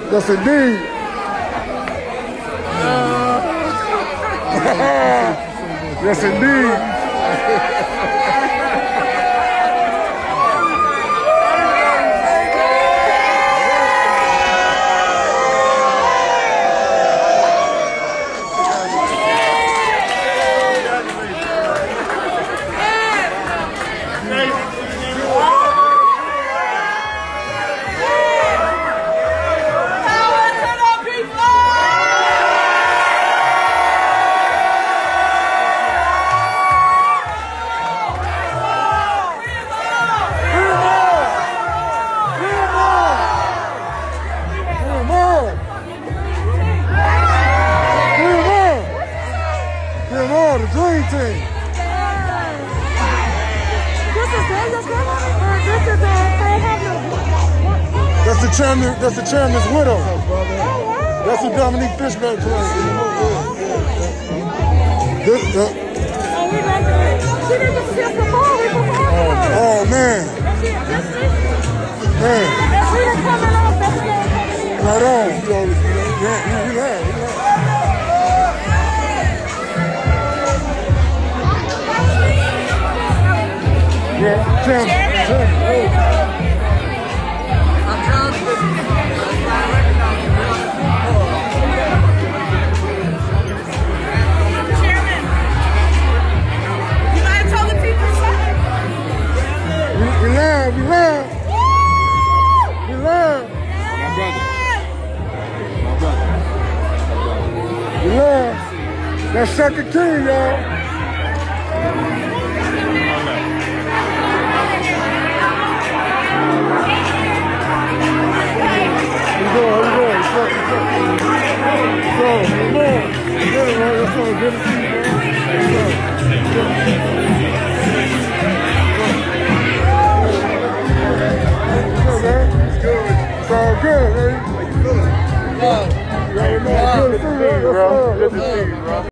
Yes, indeed. Yes, indeed. The dream team. This is Daniel's grandmother, or this is That's the chairman. That's the chairman's widow. That's who Dominique Fishback plays. This, oh, we love it. She didn't just see us before. We performed for her. Oh man. Man. And we were coming off. That's what right on. You have. Yeah, Chairman. I'm telling you. Chairman, you gotta tell the people something. We love. My brother. We love. That's second king, y'all. It's all good, man. How you feeling? Good to see you, bro. Good to see you, bro.